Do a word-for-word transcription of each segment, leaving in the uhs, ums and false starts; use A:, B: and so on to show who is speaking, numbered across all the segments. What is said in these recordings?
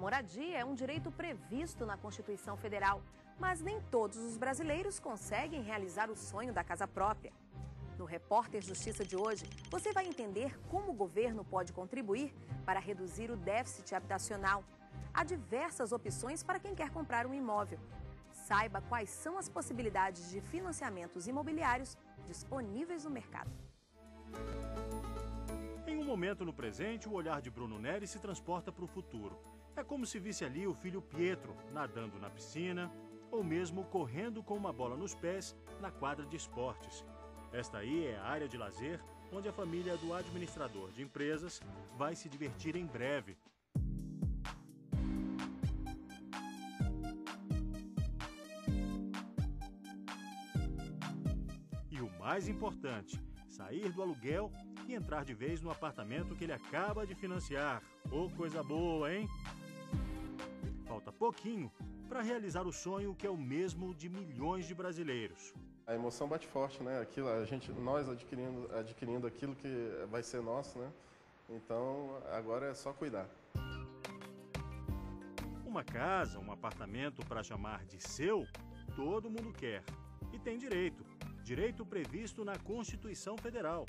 A: moradia é um direito previsto na Constituição Federal, mas nem todos os brasileiros conseguem realizar o sonho da casa própria. No Repórter Justiça de hoje, você vai entender como o governo pode contribuir para reduzir o déficit habitacional. Há diversas opções para quem quer comprar um imóvel. Saiba quais são as possibilidades de financiamentos imobiliários disponíveis no mercado.
B: Em um momento no presente, o olhar de Bruno Neri se transporta para o futuro. É como se visse ali o filho Pietro nadando na piscina ou mesmo correndo com uma bola nos pés na quadra de esportes. Esta aí é a área de lazer onde a família do administrador de empresas vai se divertir em breve. E o mais importante, sair do aluguel e entrar de vez no apartamento que ele acaba de financiar. Ô, coisa boa, hein? Falta pouquinho para realizar o sonho que é o mesmo de milhões de brasileiros.
C: A emoção bate forte, né? Aquilo, a gente, nós adquirindo, adquirindo aquilo que vai ser nosso, né? Então, agora é só cuidar.
B: Uma casa, um apartamento para chamar de seu, todo mundo quer. E tem direito. Direito previsto na Constituição Federal.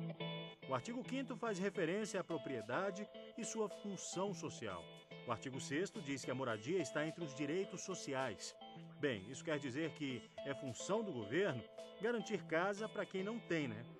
B: O artigo quinto faz referência à propriedade e sua função social. O artigo sexto diz que a moradia está entre os direitos sociais. Bem, isso quer dizer que é função do governo garantir casa para quem não tem, né?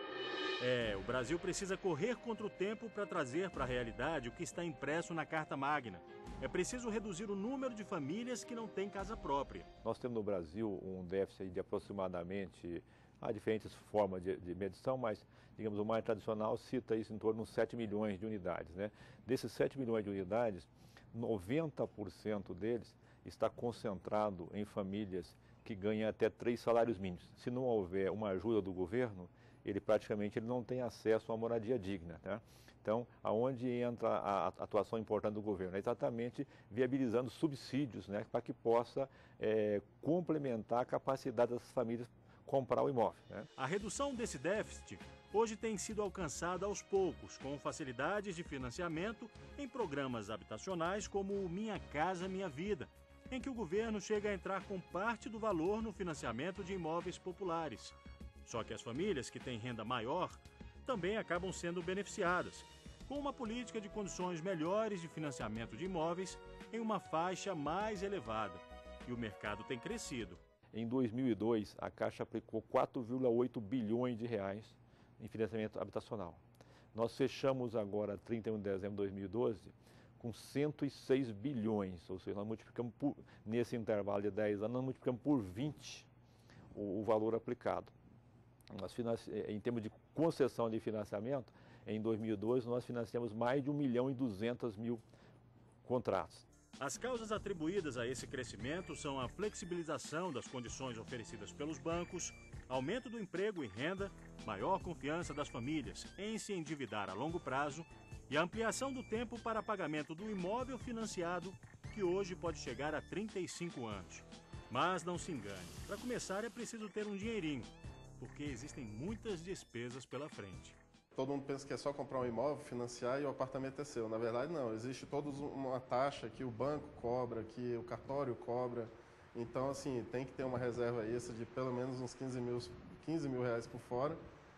B: É, o Brasil precisa correr contra o tempo para trazer para a realidade o que está impresso na Carta Magna. É preciso reduzir o número de famílias que não têm casa própria.
D: Nós temos no Brasil um déficit de aproximadamente, há diferentes formas de, de medição, mas, digamos, o mais tradicional cita isso em torno de sete milhões de unidades, né? Desses sete milhões de unidades, noventa por cento deles está concentrado em famílias que ganham até três salários mínimos. Se não houver uma ajuda do governo, ele praticamente ele não tem acesso a uma moradia digna, né? Então, aonde entra a atuação importante do governo? É exatamente viabilizando subsídios, né, para que possa é, complementar a capacidade dessas famílias comprar o imóvel, né?
B: A redução desse déficit hoje tem sido alcançada aos poucos, com facilidades de financiamento em programas habitacionais como o Minha Casa Minha Vida, em que o governo chega a entrar com parte do valor no financiamento de imóveis populares. Só que as famílias que têm renda maior também acabam sendo beneficiadas, com uma política de condições melhores de financiamento de imóveis em uma faixa mais elevada. E o mercado tem crescido.
D: Em dois mil e dois, a Caixa aplicou quatro vírgula oito bilhões de reais em financiamento habitacional. Nós fechamos agora, trinta e um de dezembro de dois mil e doze, com cento e seis bilhões, ou seja, nós multiplicamos por, nesse intervalo de dez anos, nós multiplicamos por vinte o, o valor aplicado. Nós financi... Em termos de concessão de financiamento, em dois mil e doze nós financiamos mais de um milhão e duzentos mil contratos.
B: As causas atribuídas a esse crescimento são a flexibilização das condições oferecidas pelos bancos, aumento do emprego e renda, maior confiança das famílias em se endividar a longo prazo e a ampliação do tempo para pagamento do imóvel financiado, que hoje pode chegar a trinta e cinco anos. Mas não se engane, para começar é preciso ter um dinheirinho, porque existem muitas despesas pela frente.
C: Todo mundo pensa que é só comprar um imóvel, financiar e o apartamento é seu. Na verdade, não. Existe toda uma taxa que o banco cobra, que o cartório cobra. Então, assim, tem que ter uma reserva extra de pelo menos uns quinze mil, quinze mil reais por fora,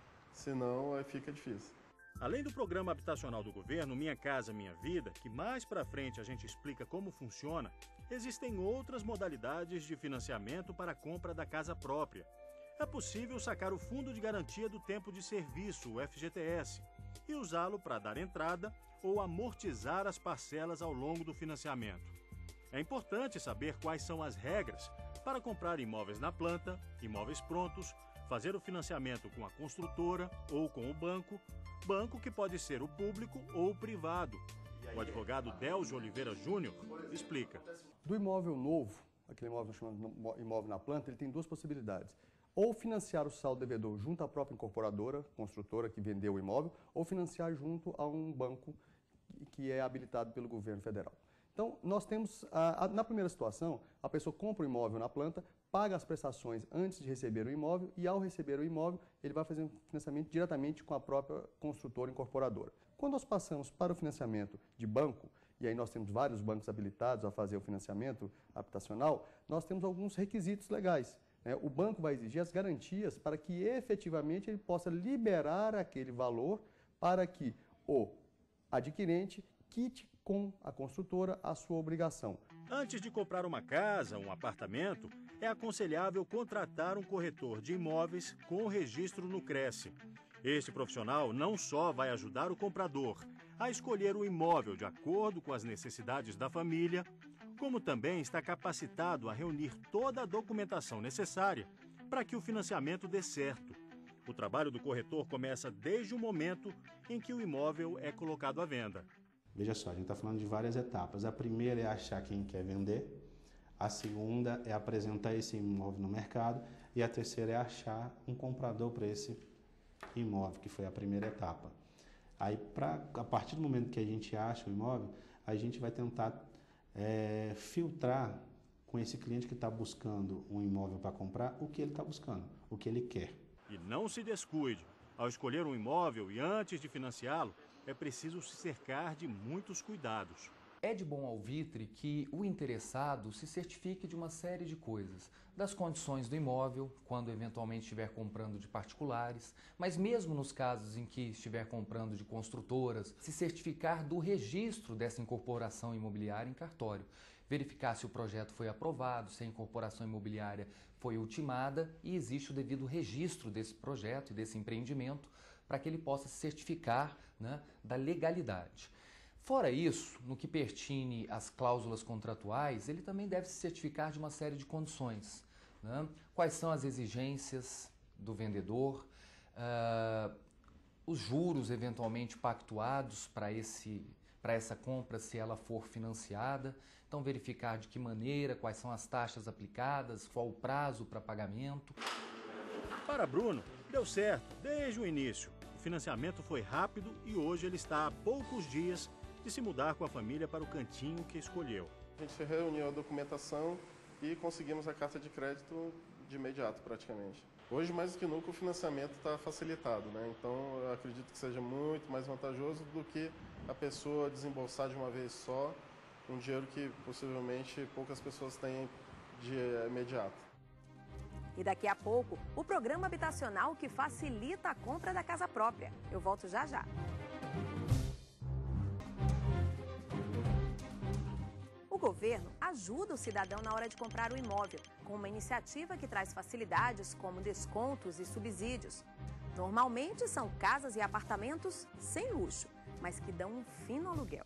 C: senão aí fica difícil.
B: Além do programa habitacional do governo, Minha Casa Minha Vida, que mais para frente a gente explica como funciona, existem outras modalidades de financiamento para a compra da casa própria. É possível sacar o Fundo de Garantia do Tempo de Serviço, o F G T S, e usá-lo para dar entrada ou amortizar as parcelas ao longo do financiamento. É importante saber quais são as regras para comprar imóveis na planta, imóveis prontos, fazer o financiamento com a construtora ou com o banco, banco que pode ser o público ou o privado. O advogado Delgio Oliveira Júnior explica.
E: Do imóvel novo, aquele imóvel chamado imóvel na planta, ele tem duas possibilidades. Ou financiar o saldo devedor junto à própria incorporadora, construtora que vendeu o imóvel, ou financiar junto a um banco que é habilitado pelo governo federal. Então, nós temos, a, a, na primeira situação, a pessoa compra o imóvel na planta, paga as prestações antes de receber o imóvel e, ao receber o imóvel, ele vai fazer um financiamento diretamente com a própria construtora incorporadora. Quando nós passamos para o financiamento de banco, e aí nós temos vários bancos habilitados a fazer o financiamento habitacional, nós temos alguns requisitos legais. Né? O banco vai exigir as garantias para que efetivamente ele possa liberar aquele valor para que o adquirente quite com a construtora a sua obrigação.
B: Antes de comprar uma casa, um apartamento, é aconselhável contratar um corretor de imóveis com registro no Cresce. Este profissional não só vai ajudar o comprador a escolher o imóvel de acordo com as necessidades da família, como também está capacitado a reunir toda a documentação necessária para que o financiamento dê certo. O trabalho do corretor começa desde o momento em que o imóvel é colocado à venda.
F: Veja só, a gente está falando de várias etapas. A primeira é achar quem quer vender, a segunda é apresentar esse imóvel no mercado e a terceira é achar um comprador para esse imóvel, que foi a primeira etapa. Aí, pra, a partir do momento que a gente acha o imóvel, a gente vai tentar é, filtrar com esse cliente que está buscando um imóvel para comprar o que ele está buscando, o que ele quer.
B: E não se descuide. Ao escolher um imóvel e antes de financiá-lo, é preciso se cercar de muitos cuidados.
G: É de bom alvitre que o interessado se certifique de uma série de coisas, das condições do imóvel, quando eventualmente estiver comprando de particulares, mas mesmo nos casos em que estiver comprando de construtoras, se certificar do registro dessa incorporação imobiliária em cartório, verificar se o projeto foi aprovado, se a incorporação imobiliária foi ultimada e existe o devido registro desse projeto e desse empreendimento para que ele possa se certificar, né, da legalidade. Fora isso, no que pertine às cláusulas contratuais, ele também deve se certificar de uma série de condições. Né? Quais são as exigências do vendedor, uh, os juros eventualmente pactuados para esse, para essa compra, se ela for financiada. Então, verificar de que maneira, quais são as taxas aplicadas, qual o prazo para pagamento.
B: Para Bruno, deu certo desde o início. O financiamento foi rápido e hoje ele está há poucos dias de se mudar com a família para o cantinho que escolheu.
C: A gente reuniu a documentação e conseguimos a carta de crédito de imediato, praticamente. Hoje, mais do que nunca, o financiamento está facilitado, né? Então, eu acredito que seja muito mais vantajoso do que a pessoa desembolsar de uma vez só um dinheiro que possivelmente poucas pessoas têm de imediato.
A: E daqui a pouco, o programa habitacional que facilita a compra da casa própria. Eu volto já já. O governo ajuda o cidadão na hora de comprar o imóvel, com uma iniciativa que traz facilidades como descontos e subsídios. Normalmente são casas e apartamentos sem luxo, mas que dão um fino aluguel.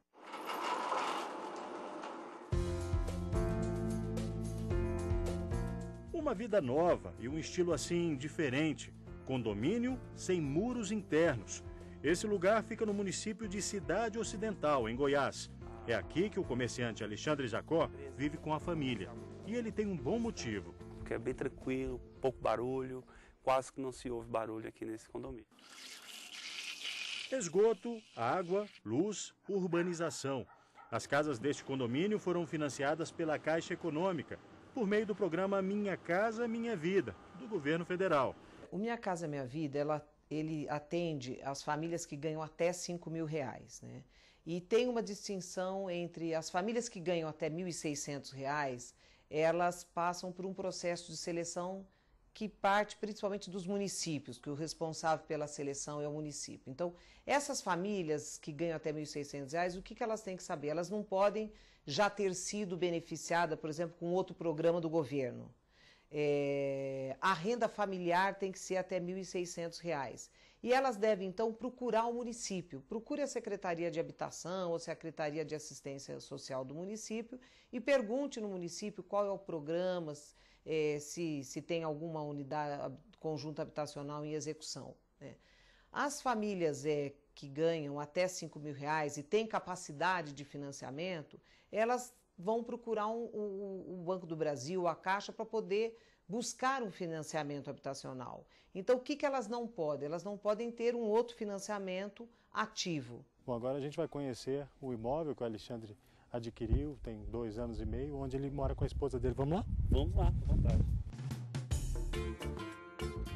B: Uma vida nova e um estilo assim diferente. Condomínio sem muros internos. Esse lugar fica no município de Cidade Ocidental, em Goiás. É aqui que o comerciante Alexandre Jacó vive com a família. E ele tem um bom motivo.
H: Porque é bem tranquilo, pouco barulho, quase que não se ouve barulho aqui nesse condomínio.
B: Esgoto, água, luz, urbanização. As casas deste condomínio foram financiadas pela Caixa Econômica, por meio do programa Minha Casa Minha Vida, do governo federal.
I: O Minha Casa Minha Vida, ela, ele atende as famílias que ganham até cinco mil reais, né? E tem uma distinção entre as famílias que ganham até mil e seiscentos reais, elas passam por um processo de seleção que parte principalmente dos municípios, que o responsável pela seleção é o município. Então, essas famílias que ganham até mil e seiscentos reais, o que, que elas têm que saber? Elas não podem já ter sido beneficiadas, por exemplo, com outro programa do governo. É, a renda familiar tem que ser até mil e seiscentos reais. E elas devem, então, procurar o município. Procure a Secretaria de Habitação ou a Secretaria de Assistência Social do município e pergunte no município qual é o programa, é, se, se tem alguma unidade conjunta habitacional em execução, né? As famílias é, que ganham até cinco mil reais e têm capacidade de financiamento, elas vão procurar um, um, um Banco do Brasil, a Caixa, para poder buscar um financiamento habitacional. Então, o que, que elas não podem? Elas não podem ter um outro financiamento ativo.
J: Bom, agora a gente vai conhecer o imóvel que o Alexandre adquiriu, tem dois anos e meio, onde ele mora com a esposa dele. Vamos lá?
H: Vamos lá, à vontade.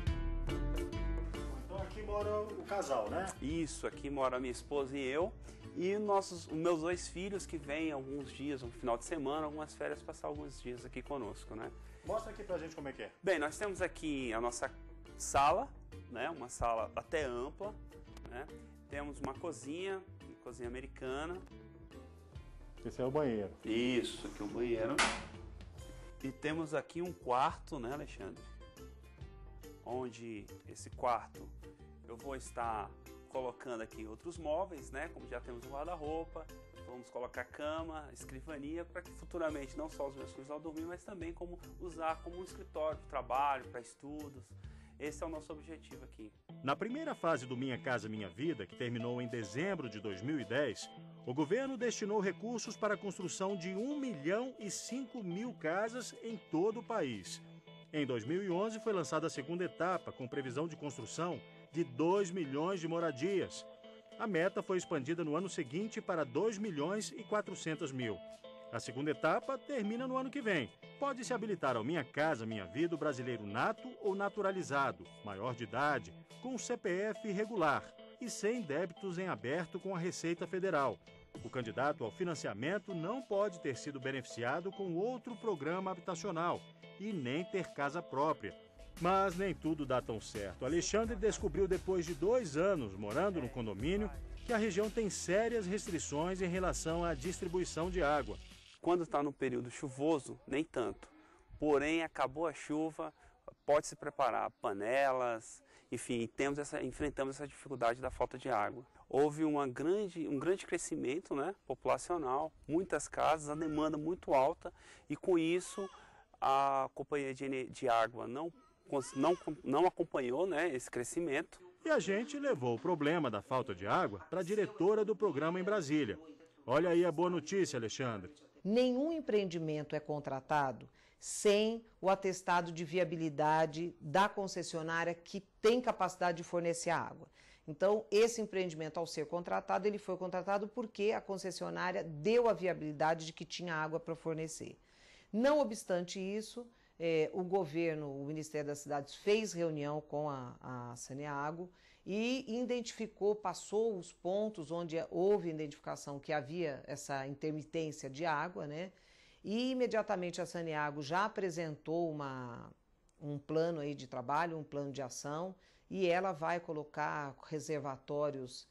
B: Então aqui mora o casal, né?
H: Isso, aqui mora minha esposa e eu. E nossos, os meus dois filhos que vêm alguns dias, um final de semana, algumas férias, passar alguns dias aqui conosco, né?
B: Mostra aqui pra gente como é que é.
H: Bem, nós temos aqui a nossa sala, né? Uma sala até ampla, né? Temos uma cozinha, uma cozinha americana.
J: Esse é o banheiro.
H: Isso, aqui é o banheiro. E temos aqui um quarto, né, Alexandre? Onde esse quarto eu vou estar colocando aqui outros móveis, né? Como já temos um guarda-roupa, vamos colocar cama, escrivania, para que futuramente não só os meus filhos ao dormir, mas também como usar como um escritório para trabalho, para estudos. Esse é o nosso objetivo aqui.
B: Na primeira fase do Minha Casa Minha Vida, que terminou em dezembro de dois mil e dez, o governo destinou recursos para a construção de um milhão e cinco mil casas em todo o país. Em dois mil e onze foi lançada a segunda etapa, com previsão de construção de dois milhões de moradias. A meta foi expandida no ano seguinte para dois milhões e quatrocentos mil. A segunda etapa termina no ano que vem. Pode-se habilitar ao Minha Casa Minha Vida o brasileiro nato ou naturalizado, maior de idade, com C P F regular e sem débitos em aberto com a Receita Federal. O candidato ao financiamento não pode ter sido beneficiado com outro programa habitacional e nem ter casa própria. Mas nem tudo dá tão certo. Alexandre descobriu depois de dois anos morando no condomínio que a região tem sérias restrições em relação à distribuição de água.
H: Quando está no período chuvoso, nem tanto. Porém, acabou a chuva, pode se preparar panelas, enfim, temos essa, enfrentamos essa dificuldade da falta de água. Houve uma grande, um grande crescimento, né, populacional, muitas casas, a demanda muito alta e com isso a companhia de, de água não, não, não acompanhou, né, esse crescimento.
B: E a gente levou o problema da falta de água para a diretora do programa em Brasília. Olha aí a boa notícia, Alexandre.
I: Nenhum empreendimento é contratado sem o atestado de viabilidade da concessionária que tem capacidade de fornecer a água. Então, esse empreendimento, ao ser contratado, ele foi contratado porque a concessionária deu a viabilidade de que tinha água para fornecer. Não obstante isso, eh, o governo, o Ministério das Cidades fez reunião com a, a Saneago e identificou, passou os pontos onde houve identificação que havia essa intermitência de água, né? E imediatamente a Saneago já apresentou uma, um plano aí de trabalho, um plano de ação, e ela vai colocar reservatórios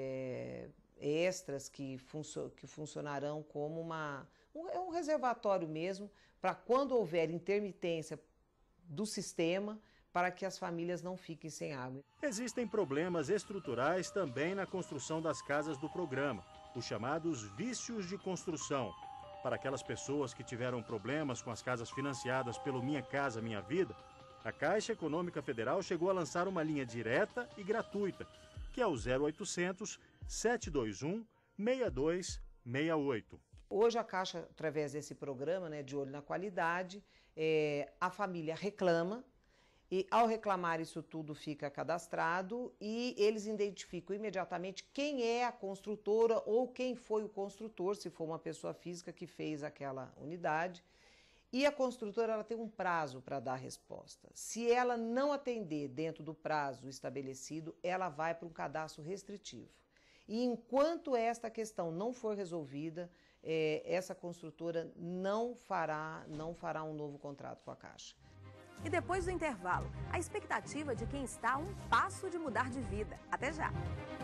I: é, extras que, funcio, que funcionarão como uma, um, é um reservatório mesmo, para quando houver intermitência do sistema, para que as famílias não fiquem sem água.
B: Existem problemas estruturais também na construção das casas do programa, os chamados vícios de construção. Para aquelas pessoas que tiveram problemas com as casas financiadas pelo Minha Casa Minha Vida, a Caixa Econômica Federal chegou a lançar uma linha direta e gratuita, que é o zero oitocentos, sete dois um, seis dois seis oito.
I: Hoje a Caixa, através desse programa, né, de olho na qualidade, é, a família reclama, e ao reclamar isso tudo fica cadastrado e eles identificam imediatamente quem é a construtora ou quem foi o construtor, se for uma pessoa física que fez aquela unidade. E a construtora ela tem um prazo para dar resposta. Se ela não atender dentro do prazo estabelecido, ela vai para um cadastro restritivo. E enquanto esta questão não for resolvida, é, essa construtora não fará, não fará um novo contrato com a Caixa.
A: E depois do intervalo, a expectativa de quem está a um passo de mudar de vida. Até já!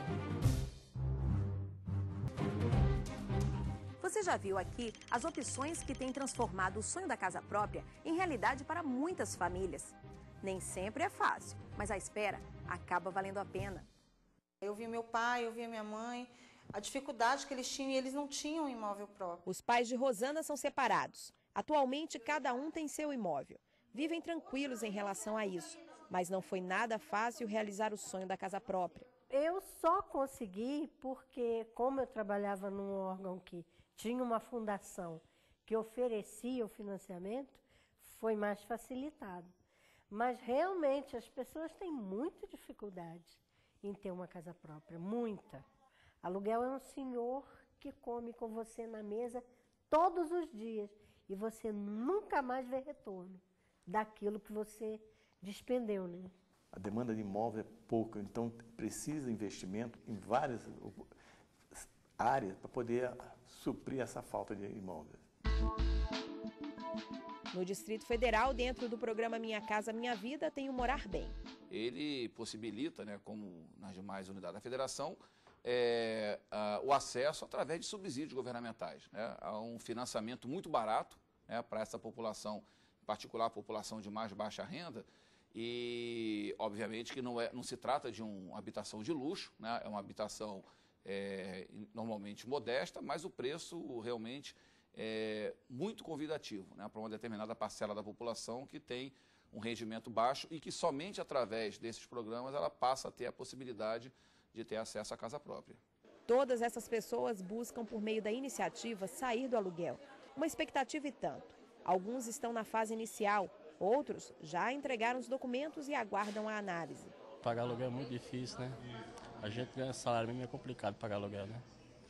A: Você já viu aqui as opções que têm transformado o sonho da casa própria em realidade para muitas famílias. Nem sempre é fácil, mas a espera acaba valendo a pena.
K: Eu vi meu pai, eu vi minha mãe, a dificuldade que eles tinham e eles não tinham um imóvel próprio.
L: Os pais de Rosana são separados. Atualmente, cada um tem seu imóvel. Vivem tranquilos em relação a isso, mas não foi nada fácil realizar o sonho da casa própria.
M: Eu só consegui porque, como eu trabalhava num órgão que tinha uma fundação que oferecia o financiamento, foi mais facilitado. Mas realmente as pessoas têm muita dificuldade em ter uma casa própria, muita. Aluguel é um senhor que come com você na mesa todos os dias e você nunca mais vê retorno daquilo que você despendeu, né?
N: A demanda de imóvel é pouca, então precisa investimento em várias... área para poder suprir essa falta de imóveis.
L: No Distrito Federal, dentro do programa Minha Casa Minha Vida, tem o Morar Bem.
O: Ele possibilita, né, como nas demais unidades da federação, é, a, o acesso através de subsídios governamentais, né, a um financiamento muito barato, né, para essa população, em particular a população de mais baixa renda, e obviamente que não, é, não se trata de uma habitação de luxo, né, é uma habitação é, normalmente modesta, mas o preço realmente é muito convidativo, né, para uma determinada parcela da população que tem um rendimento baixo e que somente através desses programas ela passa a ter a possibilidade de ter acesso à casa própria.
L: Todas essas pessoas buscam, por meio da iniciativa, sair do aluguel. Uma expectativa e tanto. Alguns estão na fase inicial, outros já entregaram os documentos e aguardam a análise.
P: Pagar aluguel é muito difícil, né? A gente ganha salário mesmo, é complicado pagar aluguel, né?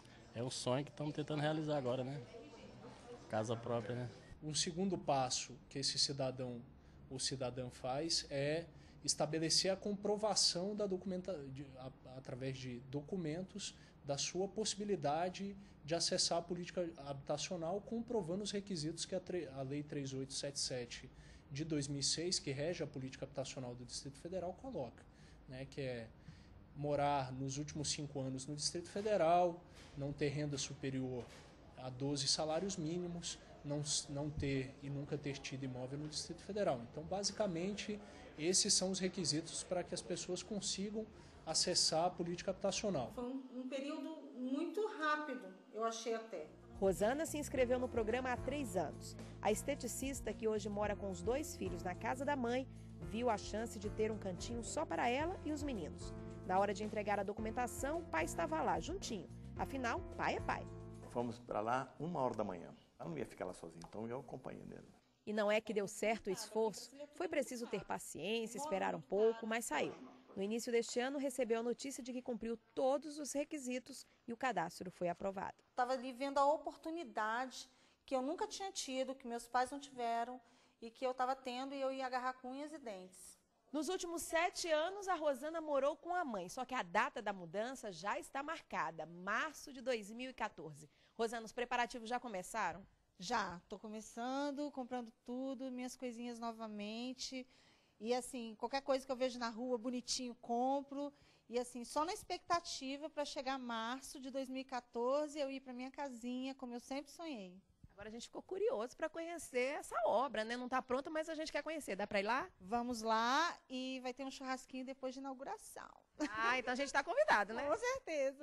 P: É um sonho que estamos tentando realizar agora, né? Casa própria, né?
Q: Um segundo passo que esse cidadão ou cidadã faz é estabelecer a comprovação da documenta, de, a, através de documentos da sua possibilidade de acessar a política habitacional, comprovando os requisitos que a, a Lei três mil oitocentos e setenta e sete de dois mil e seis, que rege a política habitacional do Distrito Federal, coloca, né, que é morar nos últimos cinco anos no Distrito Federal, não ter renda superior a doze salários mínimos, não, não ter e nunca ter tido imóvel no Distrito Federal. Então, basicamente, esses são os requisitos para que as pessoas consigam acessar a política habitacional.
K: Foi um, um período muito rápido, eu achei até.
L: Rosana se inscreveu no programa há três anos. A esteticista, que hoje mora com os dois filhos na casa da mãe, viu a chance de ter um cantinho só para ela e os meninos. Na hora de entregar a documentação, o pai estava lá, juntinho. Afinal, pai é pai.
N: Fomos para lá uma hora da manhã. Ela não ia ficar lá sozinha, então eu acompanhei nele.
L: E não é que deu certo o esforço. Foi preciso ter paciência, esperar um pouco, mas saiu. No início deste ano, recebeu a notícia de que cumpriu todos os requisitos e o cadastro foi aprovado.
K: Estava ali vendo a oportunidade que eu nunca tinha tido, que meus pais não tiveram e que eu estava tendo, e eu ia agarrar com unhas e dentes.
L: Nos últimos sete anos, a Rosana morou com a mãe, só que a data da mudança já está marcada, março de dois mil e quatorze. Rosana, os preparativos já começaram?
K: Já, estou começando, comprando tudo, minhas coisinhas novamente. E assim, qualquer coisa que eu vejo na rua, bonitinho, compro. E assim, só na expectativa para chegar março de dois mil e quatorze, eu ir para minha casinha, como eu sempre sonhei.
L: Agora a gente ficou curioso para conhecer essa obra, né? Não está pronta, mas a gente quer conhecer. Dá para ir lá?
K: Vamos lá e vai ter um churrasquinho depois de inauguração.
L: Ah, então a gente está convidado, né?
K: Com certeza.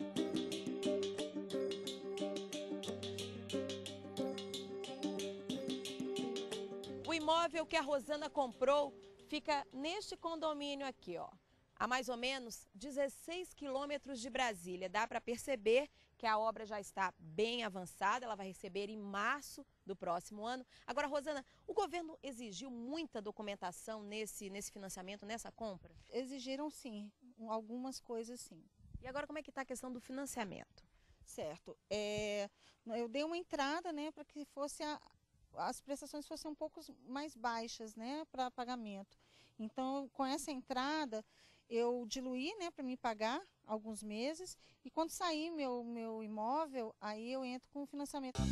L: O imóvel que a Rosana comprou fica neste condomínio aqui, ó, a mais ou menos dezesseis quilômetros de Brasília. Dá para perceber que a obra já está bem avançada, ela vai receber em março do próximo ano. Agora, Rosana, o governo exigiu muita documentação nesse, nesse financiamento, nessa compra?
K: Exigiram sim, algumas coisas sim.
L: E agora como é que está a questão do financiamento?
K: Certo, é, eu dei uma entrada, né, para que fosse a, as prestações fossem um pouco mais baixas, né, para pagamento. Então, com essa entrada, eu diluí, né, para me pagar alguns meses, e quando sair meu, meu imóvel, aí eu entro com o financiamento.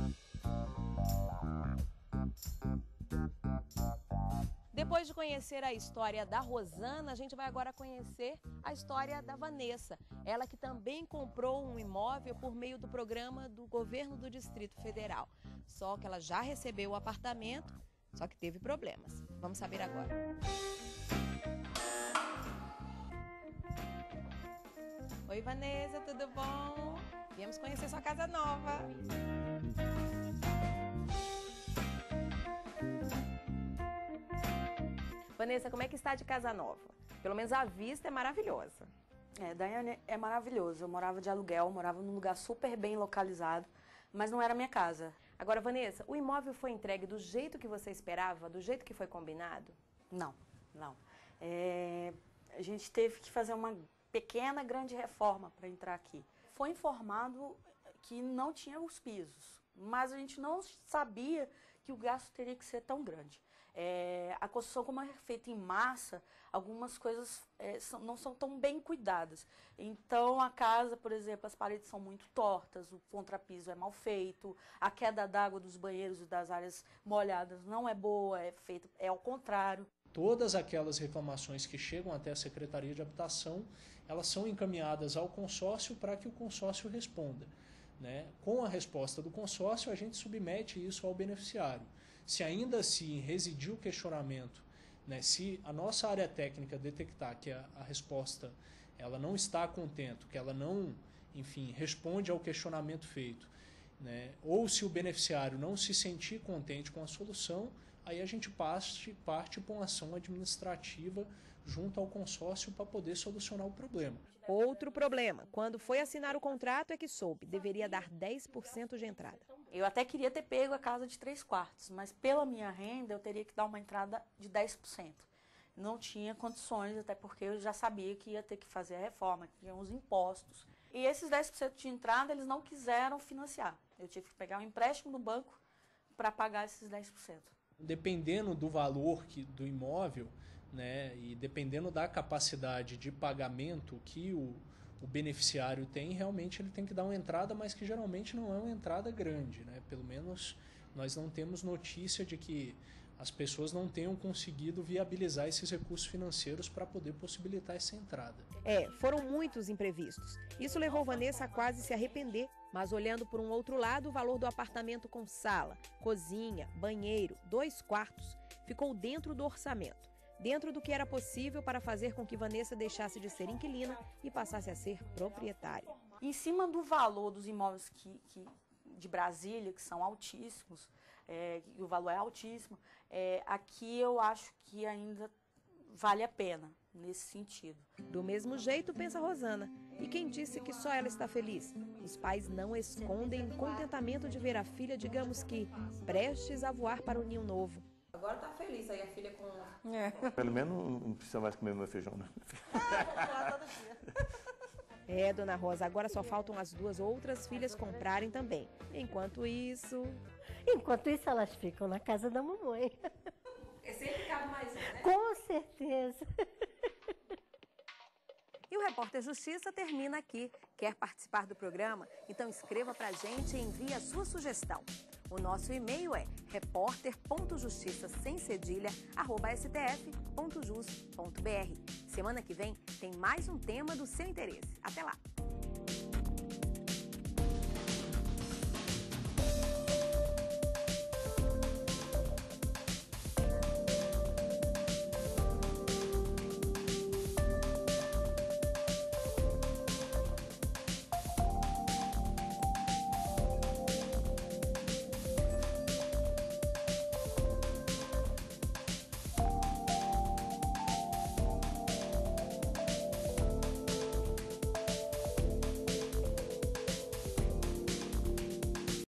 L: Depois de conhecer a história da Rosana, a gente vai agora conhecer a história da Vanessa. Ela que também comprou um imóvel por meio do programa do governo do Distrito Federal. Só que ela já recebeu o apartamento, só que teve problemas. Vamos saber agora. Oi, Vanessa, tudo bom? Viemos conhecer sua casa nova. Vanessa, como é que está de casa nova? Pelo menos a vista é maravilhosa.
R: É, Daiane, é maravilhoso. Eu morava de aluguel, morava num lugar super bem localizado, mas não era minha casa.
L: Agora, Vanessa, o imóvel foi entregue do jeito que você esperava, do jeito que foi combinado?
R: Não, não. É, a gente teve que fazer uma pequena, grande reforma para entrar aqui. Foi informado que não tinha os pisos, mas a gente não sabia que o gasto teria que ser tão grande. É, a construção, como é feita em massa, algumas coisas é, são, não são tão bem cuidadas. Então, a casa, por exemplo, as paredes são muito tortas, o contrapiso é mal feito, a queda d'água dos banheiros e das áreas molhadas não é boa, é feito, é ao contrário.
Q: Todas aquelas reclamações que chegam até a Secretaria de Habitação, elas são encaminhadas ao consórcio para que o consórcio responda, né? Com a resposta do consórcio, a gente submete isso ao beneficiário. Se ainda assim residir o questionamento, né, se a nossa área técnica detectar que a, a resposta ela não está contente, que ela não, enfim, responde ao questionamento feito, né, ou se o beneficiário não se sentir contente com a solução, aí a gente parte, parte para uma ação administrativa junto ao consórcio para poder solucionar o problema.
L: Outro problema, quando foi assinar o contrato é que soube, deveria dar dez por cento de entrada.
R: Eu até queria ter pego a casa de três quartos, mas pela minha renda eu teria que dar uma entrada de dez por cento. Não tinha condições, até porque eu já sabia que ia ter que fazer a reforma, que tinha os impostos. E esses dez por cento de entrada eles não quiseram financiar. Eu tive que pegar um empréstimo do banco para pagar esses dez por cento.
Q: Dependendo do valor que, do imóvel, né, e dependendo da capacidade de pagamento que o, o beneficiário tem, realmente ele tem que dar uma entrada, mas que geralmente não é uma entrada grande, né? Pelo menos nós não temos notícia de que as pessoas não tenham conseguido viabilizar esses recursos financeiros para poder possibilitar essa entrada.
L: É, foram muitos imprevistos. Isso levou Vanessa a quase se arrepender, mas olhando por um outro lado, o valor do apartamento com sala, cozinha, banheiro, dois quartos, ficou dentro do orçamento. Dentro do que era possível para fazer com que Vanessa deixasse de ser inquilina e passasse a ser proprietária.
R: Em cima do valor dos imóveis que, que, de Brasília, que são altíssimos, é, e o valor é altíssimo, é, aqui eu acho que ainda vale a pena nesse sentido.
L: Do mesmo jeito pensa Rosana. E quem disse que só ela está feliz? Os pais não escondem o contentamento de ver a filha, digamos que, prestes a voar para o ninho novo.
S: Agora tá feliz aí a filha com...
N: É. Pelo menos não precisa mais comer meu feijão, né?
L: É, dona Rosa, agora só faltam as duas outras filhas comprarem também. Enquanto isso...
M: Enquanto isso, elas ficam na casa da mamãe.
S: É sempre cabe mais um, né?
M: Com certeza.
A: E o Repórter Justiça termina aqui. Quer participar do programa? Então escreva pra gente e envie a sua sugestão. O nosso e-mail é repórter ponto justiça sem cedilha arroba s t f ponto jus ponto b r. Semana que vem tem mais um tema do seu interesse. Até lá!